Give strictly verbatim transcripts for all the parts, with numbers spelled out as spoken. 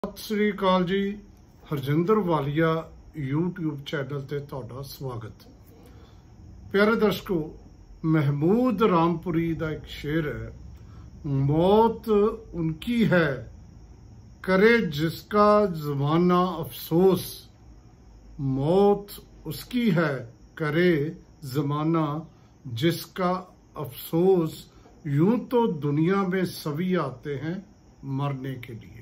सत श्री अकाल जी। हरजिंदर वालिया यूट्यूब चैनल ते तुहाडा स्वागत। प्यारे दर्शकों, महमूद रामपुरी का एक शेर है, मौत उनकी है करे जिसका जमाना अफसोस, मौत उसकी है करे जमाना जिसका अफसोस, यूं तो दुनिया में सभी आते हैं मरने के लिए।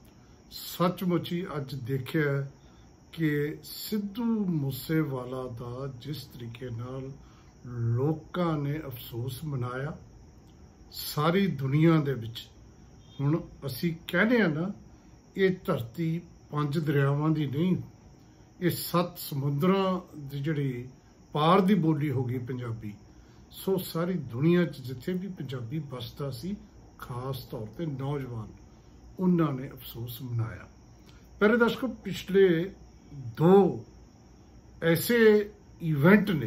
सचमुच ही अज देखिया कि सिद्धू मूसेवाला दा जिस तरीके नाल लोकां ने अफसोस मनाया सारी दुनिया दे विच। हुण असी कहने आ ना, ये धरती पंज दरियावां दी नहीं, ये सत्त समुद्रां दी जिहड़ी पार दी बोली हो गई पंजाबी। सो सारी दुनिया च जिथे भी पंजाबी बसदा सी, खास तौर ते नौजवान, उन्होंने अफसोस मनाया। पहले दर्शकों, पिछले दो ऐसे इवेंट ने,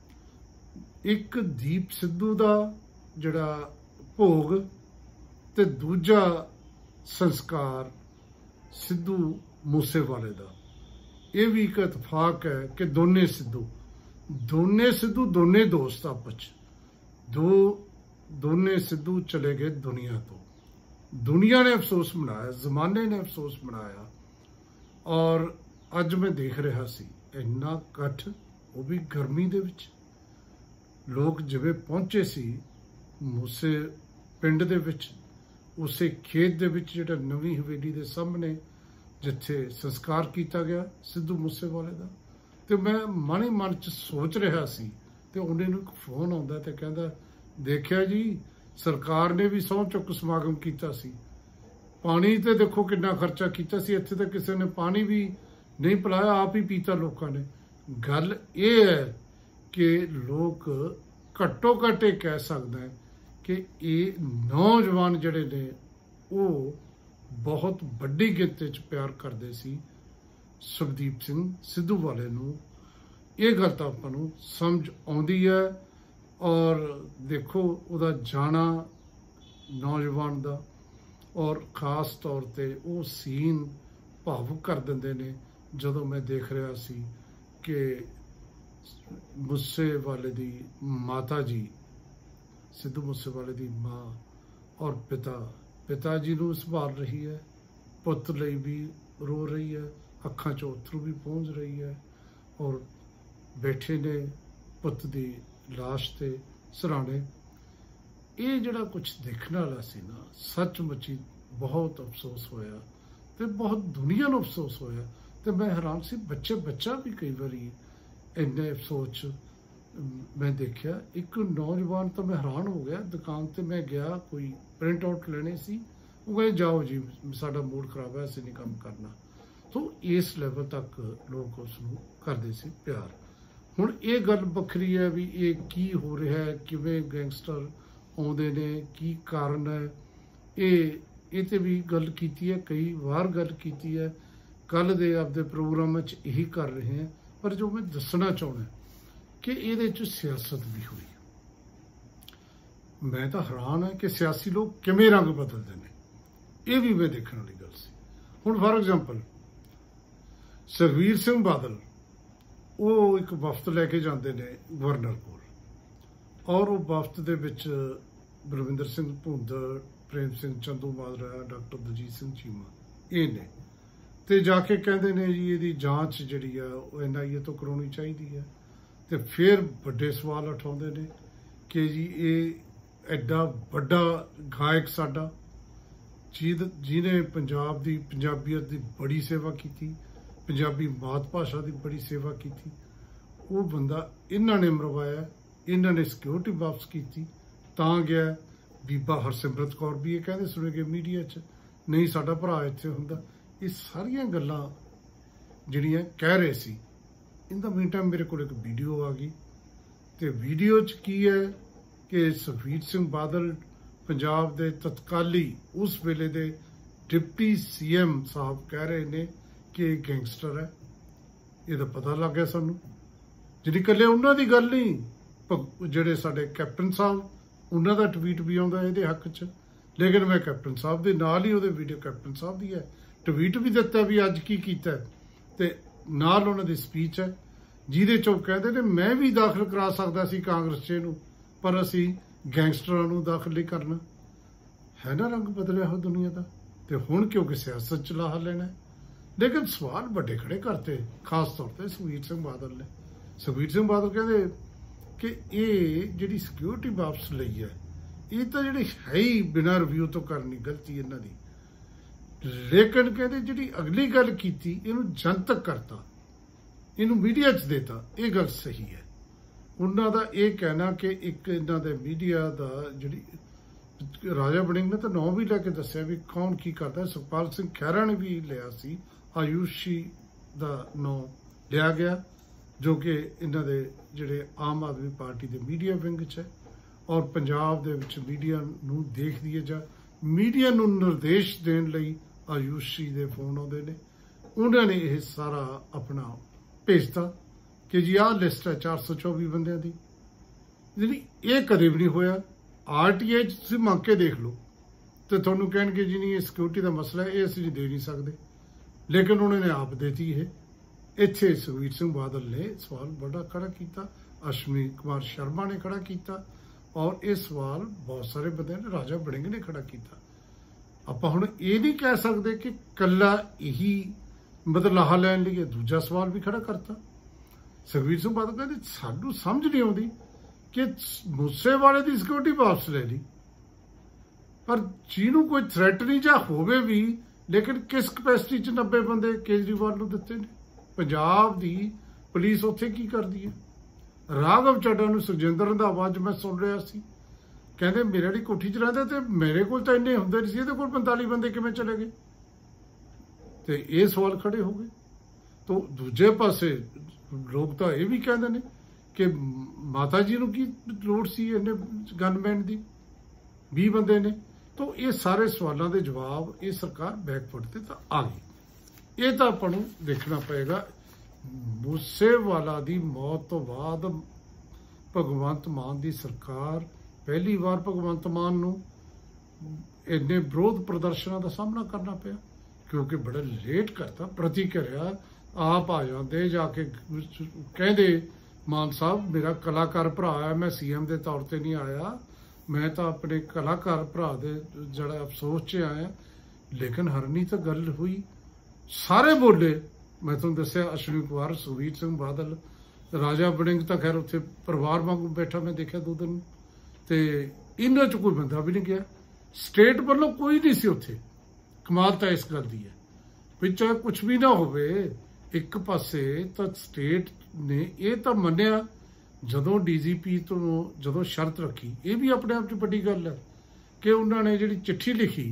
एक दीप सिद्धू का जड़ा भोग ते दूजा संस्कार सिद्धू मूसेवाले का। यह भी एक इतफाक है कि दोने सिद्धू दोने सिद्धू दोने दोस्त आपस दो दोने सिद्धू चले गए दुनिया तो। दुनिया ने अफसोस मनाया, जमाने ने अफसोस मनाया। और अज मैं देख रहा सी इन्ना कठ, वो भी गर्मी दे विच, लोग जिवें पहुंचे सी मूसे पिंड दे विच, उसे खेत दे विच जिहड़ा नवीं हवेली दे सामने जिथे संस्कार किया गया सिद्धू मूसेवाले दा। ते मैं मन ही मन च सोच रहा सी ते उन्हें नूं एक फोन आउंदा ते कहंदा, देखिया जी सरकार ने भी सौं चुक समागम किया सी, पानी तो देखो कितना खर्चा किया सी, इत्थे तो किसी ने पानी भी नहीं पिलाया, आप ही पीता लोगों ने। गल ये है कि लोग घट्टो घट ये कह सकते हैं कि ये नौजवान जड़े ने वो बहुत बड़ी गिनती च प्यार करते सी सुखदीप सिंह सिद्धू वाले नूं। ये गल तो आपां नूं समझ आउंदी है। और देखो उदा जाना नौजवान दा, और खास तौर पे वो सीन भावुक कर देंदे ने जदों मैं देख रहा सी कि मूसेवाले दी माता जी, सिद्धू मूसेवाले दी माँ और पिता पिता जी नूं संभाल रही है, पुत लई भी रो रही है, अखां चों अथरू भी पहुँच रही है, और बैठे ने पुत दी लाश ते सराणे। ये जड़ा कुछ देखने वाला सी ना, सचमुच ही बहुत अफसोस होया ते बहुत दुनिया नूं अफसोस होया। ते मैं हैरान सी, बच्चे बच्चा भी कई बारी इन्ने अफसोस मैं देखिया। एक नौजवान तो मैं हैरान हो गया, दुकान ते मैं गया कोई प्रिंट आउट लेने सी, वो कहे जाओ जी साडा मूड खराब है, असीं नहीं काम करना। तो इस लैवल तक लोग उसनूं करदे सी प्यार। हुण ये गल वखरी है भी ये की हो रहा है, किवें गैंगस्टर आउंदे ने, की कारण है। ये ये ते भी गल कीती है, कई बार गल कीती है, कल दे आपदे प्रोग्राम च यही कर रहे हैं। पर जो मैं दसना चाहना कि इहदे च सियासत भी हुई। मैं तो हैरान है कि सियासी लोग किवें रंग बदलते हैं, ये भी मैं देखने वाली गल सी। हुण फॉर एग्जाम्पल सुखबीर सिंह बादल वो एक वफद लैके जाते हैं गवर्नर को, और वो वफद दे विच बलविंदर सिंह भुंदड़, प्रेम सिंह चंदूमाजरा, डॉक्टर दलजीत सिंह चीमा ये ने, ते जाके कहते हैं जी ये जांच जिहड़ी है वो एन आई ए तो करवानी चाहिए है। तो फिर बड़े सवाल उठाते हैं कि जी ये एडा बड़ा गायक साडा जी जिन्हें पंजाब की पंजाबीयत की बड़ी सेवा की, पंजाबी मात भाषा की बड़ी सेवा की, वो बंदा इन्हों ने मरवाया, इन्होंने सिक्योरिटी वापस की, तां गया। बीबा हरसिमरत कौर भी ये कहते सुने गए मीडिया च, नहीं साडा भरा इत्थे हुंदा। ये सारियां गल्लां जिहड़ियां कह रहे सी, इन द मीन टाइम मेरे को एक वीडियो आ गई, तो वीडियो च की है कि सुखबीर सिंह बादल पंजाब दे तत्काली उस वेले दे डिप्टी सी एम साहब कह रहे ने कि गैंगस्टर है। ये तो पता लग गया सानू, जिहड़ी कल्ले उन्हां दी गल नहीं, जिहड़े साडे कैप्टन साहब उन्हां दा ट्वीट भी आउंदा इहदे हक च, लेकिन मैं कैप्टन साहब के नाल ही वो वीडियो कैप्टन साहब की है ट्वीट भी दिता भी अज की कीता ते नाल उन्हां दी स्पीच है जिहदे चों कहंदे ने मैं भी दाखिल करा सकदा सी कांग्रेस च नूं पर असीं गैंगस्टरां नूं दाखिल नहीं करना है ना। रंग बदलिया हो दुनिया का ते हुण क्योंकि सियासत च लाहा लेना है। लेकिन सवाल बड़े खड़े करते खास तौर पर सुखबीर सिंह बादल ने। सुखबीर सिंह बादल कहते कि ये जिहड़ी सिक्योरिटी वापस लई है ये तो जिहड़ी है ही बिना रिव्यू तो करनी गलती इन्हां दी। लेकिन कहते जिहड़ी अगली गल कीती इहनूं जनतक करता इहनूं मीडिया च देता ये गल सही है। उन्हां दा ये कहना कि एक इन्हां दे मीडिया दा जिहड़ी राजा वड़िंग ने तो नौ भी लैके दस्सिया भी कौन की करता। सुखपाल सिंह खैरा ने भी लिया सी आयुषी दा नौ लिया गया जो कि इन्हां दे जिहड़े आम आदमी पार्टी दे मीडिया विंग च है और पंजाब दे विच मीडिया नूं देख दिए जा मीडिया नूं निर्देश देण लई आयुषी दे फोन आउंदे ने। उन्होंने यह सारा अपना भेजता कि जी आ लिस्ट है चार सौ चौबी बंदियां दी जी ये कदे भी नहीं होया। आर टी आई तुसीं मंग के देख लो तो तुहानूं कहणगे जी नहीं ये सिक्योरिटी का मसला है ये असीं दे नहीं सकते। लेकिन उन्होंने आप देती है। इत्थे सुखबीर सिंह बादल ने सवाल बड़ा खड़ा किया, अश्विनी कुमार शर्मा ने खड़ा किया और ये सवाल बहुत सारे बंदे ने राजा वड़िंग ने खड़ा किया। आपां हुण ये नहीं कह सकते कि कल्ला यही मतलब लाहा लैण लई दूजा सवाल भी खड़ा करता। सुखबीर सिंह बादल कहते सानूं समझ नहीं आउंदी कि मूसेवाले की सिक्योरिटी वापस ले ली पर जिन्हों कोई थ्रैट नहीं जा होवे भी लेकिन किस कैपेसिटी च नब्बे बंदे केजरीवाल नूं दित्ते ने। पंजाब दी पुलिस उत्थे की करदी है। राघव चड्डा नूं सुखजिंदर रंधावा अज मैं सुन रहा सी कहते मेरे वाली कोठी च रहिंदा ते मेरे कोल तां इन्ने हुंदे नहीं सी, इहदे कोल पैंताली बंदे किवें चले गए ते ये सवाल खड़े हो गए। तो दूजे पासे लोग तो यह भी कहते हैं कि माता जी नूं की लोड़ सी इन्ने गनमैन दी बीस बंदे ने। तो ये सारे सवालों के जवाब ये सरकार बैकफुट ते तो आ गई। ये तो आपां नूं देखना पएगा। मूसेवाला दी मौत तो बाद भगवंत मान की सरकार पहली बार भगवंत मान नूं इन्ने विरोध प्रदर्शनों का सामना करना पिया क्योंकि बड़ा लेट करता प्रतिक्रिया आप आ जाते जाके कहते मान साहब मेरा कलाकार भरा है मैं सी एम के तौर पर नहीं आया मैं तो अपने कलाकार भरा दे जड़ा अफसोस च आया। लेकिन हरनी तो गल हुई सारे बोले मैं तुम दसिया अश्विनी कुमार सुखबीर सिंह बादल राजा वड़िंग तो खैर उत्थे परिवार वांगू बैठा मैं देखा दो दिन तो इन्हां च कोई बंदा भी नहीं गया। स्टेट वालों कोई नहीं सी उत्थे। कमाल तो इस गल दी है भी चाहे कुछ भी ना होवे एक पासे तो स्टेट ने यह तो मन्निया जदों डी जी पी तो जदों शर्त रखी ये भी अपने आप च बड़ी गल है कि उन्होंने जी चिट्ठी लिखी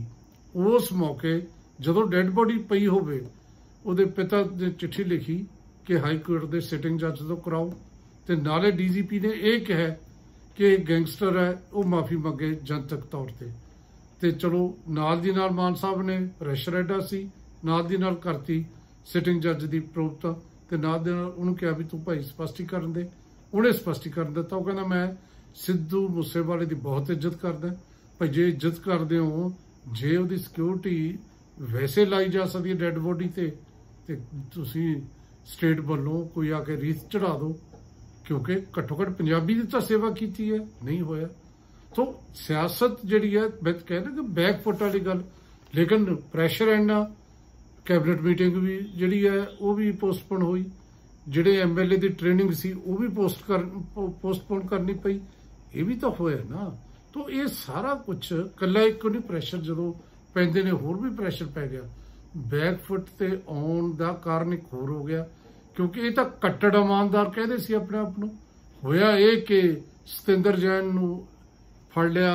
उस मौके जदों डैड बॉडी पई होवे उहदे पिता ने चिट्ठी लिखी कि हाई कोर्ट के सिटिंग जज तो कराओ तो नाले डी जी पी ने यह कहा कि गैंगस्टर है वो माफ़ी मंगे जनतक तौर पर तो चलो नाल दी नाल मान साहब ने प्रैशर एडा सी नाल दी नाल करती सिटिंग जज की प्रवक्ता तो नाल दे नाल उन्होंने कहा भी तू भाई स्पष्टीकरण दे। उन्हें स्पष्टीकरण दिता वो कहना मैं सिद्धू मूसेवाले की बहुत इज्जत करदा भाई जे इज्जत करदे हो जे उहदी सिक्योरिटी वैसे लाई जा सकती है डैड बॉडी ते ते तुसीं स्टेट वालों कोई आके रीत चढ़ा दो क्योंकि घट्टो घट्ट पंजाबी की तो सेवा की है नहीं होया। तो सियासत जिहड़ी है मैं कहना कि बैकफुट वाली गल। लेकिन प्रैशर इन्ना कैबिनेट मीटिंग भी जिहड़ी है वो भी पोस्टपोन हुई जिहड़े एम एल ए की ट्रेनिंग सी वो भी पोस्ट कर पोस्टपोन करनी पई ये भी तो होया ना। तो ये सारा कुछ कला एक नहीं प्रैशर जो पैंदे ने होर भी प्रैशर पै गया बैकफुट ते आउण दा कारण एक होर हो गया क्योंकि ये तो कट्टड़ ईमानदार कहते सी अपने आप नूं। होया ये कि सतिंदर जैन नूं फड़ लिया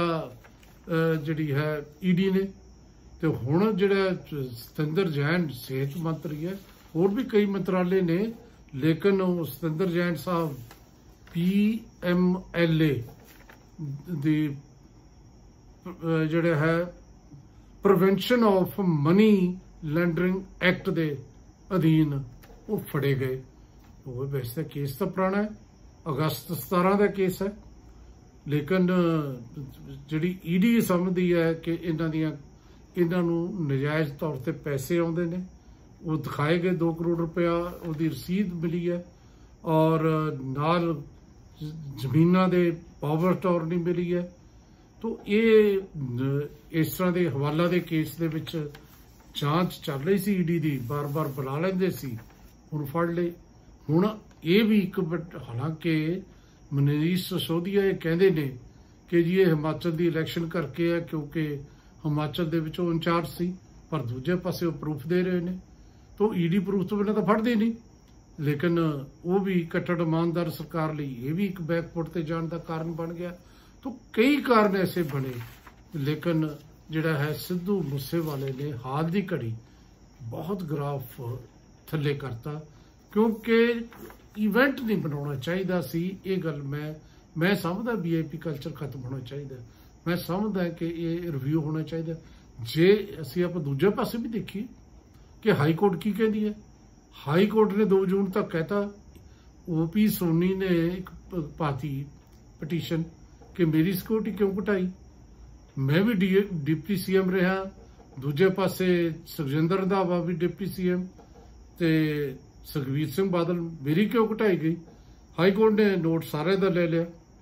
जिहड़ी है ई डी ने तो हुण जिहड़ा सतिंदर जैन सेहत मंत्री है होर भी कई मंत्रालय ने लेकिन Satinder Jain Sahab P M L A दी जिहड़ा है prevention of money laundering act दे अधीन वो फड़े गए। वो वैसे केस तो पुराना है अगस्त सतारह का केस है लेकिन जिहड़ी ई डी समझदी है कि इन्हां दियां ਇਹਨਾਂ ਨੂੰ ਨਜਾਇਜ਼ ਤੌਰ ਤੇ ਪੈਸੇ ਆਉਂਦੇ ਨੇ। ਉਹ ਦਿਖਾਏ ਗਏ दो करोड़ रुपया ਉਹਦੀ ਰਸੀਦ ਮਿਲੀ ਹੈ ਔਰ ਨਾਲ ਜ਼ਮੀਨਾਂ ਦੇ ਪਾਵਰ ਟੌਰ ਨਹੀਂ ਮਿਲੀ ਹੈ। तो ਇਹ ਇਸ ਤਰ੍ਹਾਂ ਦੇ ਹਵਾਲਾ ਦੇ ਕੇਸ ਦੇ ਵਿੱਚ ਜਾਂਚ ਚੱਲ ਰਹੀ ਸੀ ਈਡੀ ਦੀ, ਬਾਰ ਬਾਰ ਬੁਲਾ ਲੈਂਦੇ ਸੀ, ਹੁਣ ਫੜ ਲਏ। ਹੁਣ ਇਹ ਵੀ ਇੱਕ ਹਾਲਾਂਕਿ ਮਨੀਸ਼ ਸਿਸੋਦੀਆ ਇਹ ਕਹਿੰਦੇ ਨੇ ਕਿ ਜੀ ਇਹ ਹਿਮਾਚਲ ਦੀ ਇਲੈਕਸ਼ਨ ਕਰਕੇ ਹੈ ਕਿਉਂਕਿ ਹਿਮਾਚਲ ਦੇ ਵਿੱਚ ਉਹ ਇੰਚਾਰਜ ਸੀ, ਪਰ ਦੂਜੇ ਪਾਸੇ ਉਹ ਪ੍ਰੂਫ ਦੇ ਰਹੇ ਨੇ। तो ईडी प्रूफ तो बिना तो फटते नहीं, लेकिन वो भी कट्टर ईमानदार सरकार ਲਈ ਇਹ ਵੀ ਇੱਕ बैकफुट ਤੇ ਜਾਣ ਦਾ ਕਾਰਨ ਬਣ ਗਿਆ। तो कई कारण ऐसे बने, लेकिन ਜਿਹੜਾ ਹੈ ਸਿੱਧੂ ਮੂਸੇਵਾਲੇ ਨੇ ਹਾਲ ਦੀ ਘੜੀ ਬਹੁਤ ਗ੍ਰਾਫ ਥੱਲੇ ਕਰਤਾ, ਕਿਉਂਕਿ ਇਵੈਂਟ ਨਹੀਂ ਬਣਾਉਣਾ ਚਾਹੀਦਾ ਸੀ। ਇਹ ਗੱਲ ਮੈਂ ਮੈਂ ਸਮਝਦਾ ਵੀਆਈਪੀ ਕਲਚਰ ਖਤਮ ਹੋਣਾ ਚਾਹੀਦਾ। ਮੈਂ ਸਮਝਦਾ ਕਿ ਇਹ ਰਿਵਿਊ ਹੋਣਾ ਚਾਹੀਦਾ। ਜੇ ਅਸੀਂ ਆਪਾਂ ਦੂਜੇ ਪਾਸੇ ਵੀ ਦੇਖੀਏ कि हाई कोर्ट की कहती है, हाई कोर्ट ने दो जून तक कहता, ओपी सोनी ने एक पाती पटीशन कि मेरी सिक्योरिटी क्यों घटाई, मैं भी डी डिप्टी सीएम रहा, दूजे पासे सुखजिंदर रंधावा भी डिप्टी सीएम, ते सुखबीर सिंह बादल, मेरी क्यों घटाई गई। हाई कोर्ट ने नोट सारे का ले लिया,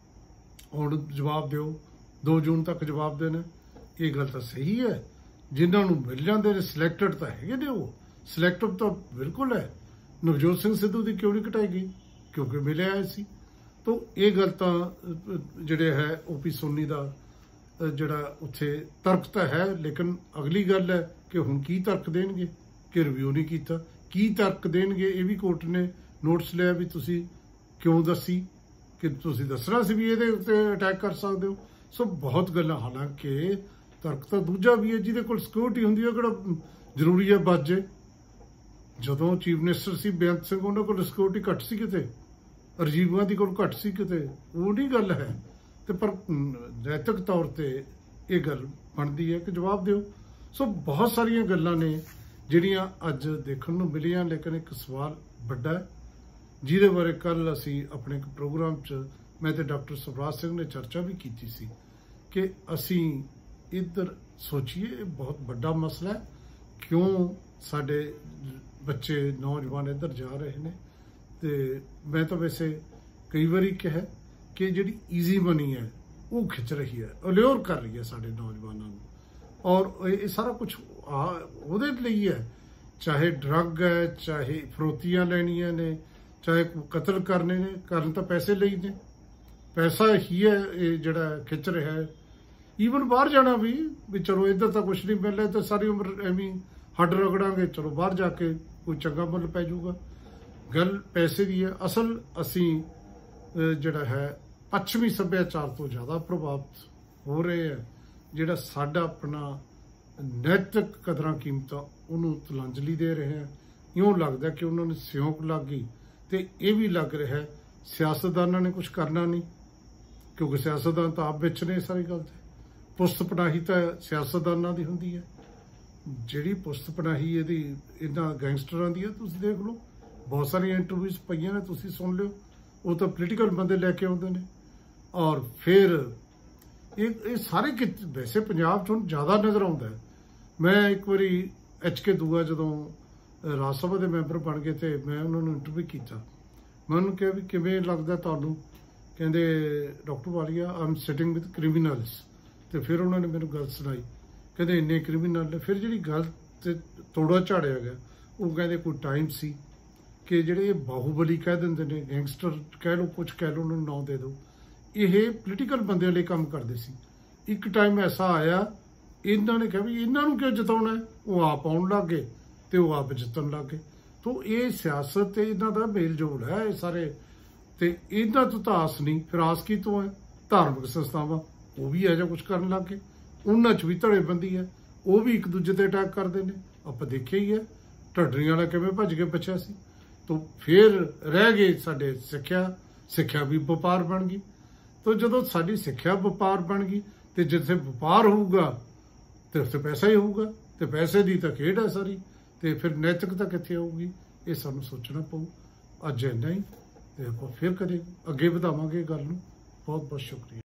हुण जवाब दो, दो जून तक जवाब देना। ये गल तो सही है, जिन्होंने मिल जाते हैं सिलेक्टड तो है ने, वो सिलेक्टिव तो बिल्कुल है। नवजोत सिंह सिद्धू की क्यों नहीं घटाई गई, क्योंकि मिले आए सी। तो ये गल तो जिहड़े है ओपी सोनी का जिहड़ा उत्थे तर्क तो है, लेकिन अगली गल है कि हुण की तर्क देणगे कि रिव्यू नहीं किया, की तर्क देणगे। ये भी कोर्ट ने नोटिस लिया भी तुसी क्यों दसी, कि तुसी दसना सी भी इहदे उत्ते अटैक कर सकते हो। सो बहुत गल्लां, हालांकि तर्क तो दूजा भी है, जिहदे कोल सिक्योरिटी हुंदी है किहड़ा जरूरी है बच जाए। जदों चीफ मिनिस्टर सी बेअंत सिंह उन्हां कोल सिक्योरिटी घट सी किते, राजीव गांधी कोल घट सी किते, वो नहीं गल है। ते पर नैतिक तौर ते ये गल बनदी है कि जवाब दिओ। सो बहुत सारियां गल्लां ने जिहड़ियां अज देखण नूं मिलियां, लेकिन एक सवाल वड्डा है जिहदे बारे कल असीं अपने एक प्रोग्राम च मैं ते डॉक्टर सुखराज सिंह ने चर्चा भी कीती सी कि असीं इधर सोचिए, बहुत बड़ा मसला है। क्यों साडे बच्चे नौजवान इधर जा रहे हैं। तो मैं तो वैसे कई बारी कहा कि जिहड़ी ईजी मनी है वो खिंच रही है, अल्योर कर रही है साडे नौजवानों को, और ये सारा कुछ उहदे लई है। चाहे ड्रग है, चाहे फरोतियां लैनियां ने, चाहे कतल करने ने, करन तो पैसे लई ने, पैसा ही है ये जिहड़ा खिंच रहा है। ईवन बाहर जाना भी भी चलो इधर तो कुछ नहीं मिल रहा, तो सारी उम्र एवं हड रगड़ांगे, चलो बाहर जाके कोई चंगा मुल पै जाऊगा। गल पैसे की है। असल असी जिहड़ा है पश्चिमी सभ्याचार तो ज़्यादा प्रभावित हो रहे हैं। जिहड़ा साडा अपना नैतिक कदरां कीमतां उन्होंने तिलांजलि दे रहे हैं। इउं लगदा कि उन्होंने सिਉਂਕ लग गई, तो ये भी लग रहा है सियासतदानों ने कुछ करना नहीं, क्योंकि सियासतदान तो आप विच ने सारी गल ते। पुस्त पनाही तो सियासतदानों की होंगी है, जिहड़ी पुस्त पनाही इहदी इन्हां गैंगस्टरां दी है। तुसीं देख लो, बहुत सारिया इंटरव्यूज पईयां ने, तुसीं सुन लो। वो तो पोलीटिकल बंदे लैके आउंदे ने, और फिर ये ये सारे कित वैसे पंजाब च ज़्यादा नज़र आउंदा है। मैं एक बारी एच के दूआ जदों राज सभा के मैंबर बन गए तो मैं उन्होंने इंटरव्यू किया। मैं उन्होंने कहा भी किवें लगदा तुहानूं, कहंदे doctor Walia I am sitting with criminals. तो फिर उन्होंने मैंने गल सुनाई, कहते इन्ने क्रिमिनल ने। फिर जी गल ते तोड़ा झाड़िया गया, वो कहते कोई टाइम सी कि जिहड़े बाहूबली कह देंगे ने, गैंगस्टर कह लो, कुछ कह लो, उन्होंने नाम दे दो, ये पोलीटिकल बंदे लिए काम करते सी। एक टाइम ऐसा आया, इन्होंने कहा भी इन्हों क्यों जिताना है, वो आप आउण लग गए तो वो आप जितन लग गए। तो ये सियासत इन्हों का मेल जोल है सारे। तो इन्हों तो आस नहीं, फिर आस की तो है धार्मिक संस्थावां, वो भी ऐसा कुछ करन लग गए। उन्हां च भी धड़ेबंदी है, वो भी एक दूजे ते अटैक करते हैं। आपां देखिया ही है ढड्डरी वाला किवें भज के बचिया सी। तो फिर रह गए साडे सिक्ख्या, सिक्ख्या भी व्यापार बन गई। तो जदों साडी सिक्ख्या व्यापार बन गई, तो जिथे व्यापार होऊगा तो उत्थे पैसा ही होऊगा, तो पैसे की तो खेड है सारी। तो फिर नैतिकता कित्थे आऊगी, ये सानूं सोचना पऊ। अज इन्ना ही, तो आपां फिर कदे अगे वधावांगे गल नूं। बहुत बहुत शुक्रिया।